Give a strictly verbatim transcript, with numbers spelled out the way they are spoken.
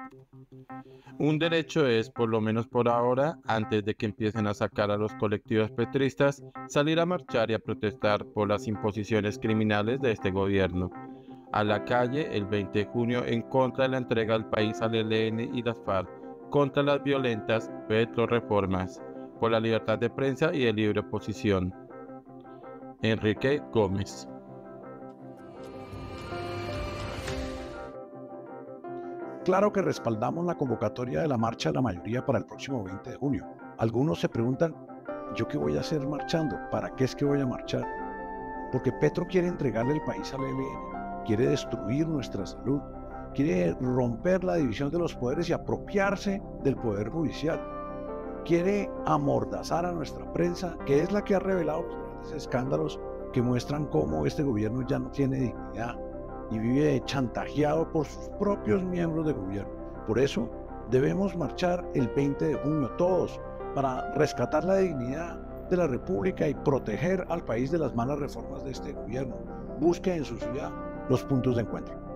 Un derecho es, por lo menos por ahora, antes de que empiecen a sacar a los colectivos petristas, salir a marchar y a protestar por las imposiciones criminales de este gobierno. A la calle el veinte de junio en contra de la entrega del país al E L N y las FARC, contra las violentas petroreformas, por la libertad de prensa y de libre oposición. Enrique Gómez. Claro que respaldamos la convocatoria de la marcha de la mayoría para el próximo veinte de junio. Algunos se preguntan, ¿yo qué voy a hacer marchando? ¿Para qué es que voy a marchar? Porque Petro quiere entregarle el país al E L N, quiere destruir nuestra salud, quiere romper la división de los poderes y apropiarse del poder judicial. Quiere amordazar a nuestra prensa, que es la que ha revelado los grandes escándalos que muestran cómo este gobierno ya no tiene dignidad y vive chantajeado por sus propios miembros de gobierno. Por eso debemos marchar el veinte de junio todos para rescatar la dignidad de la República y proteger al país de las malas reformas de este gobierno. Busque en su ciudad los puntos de encuentro.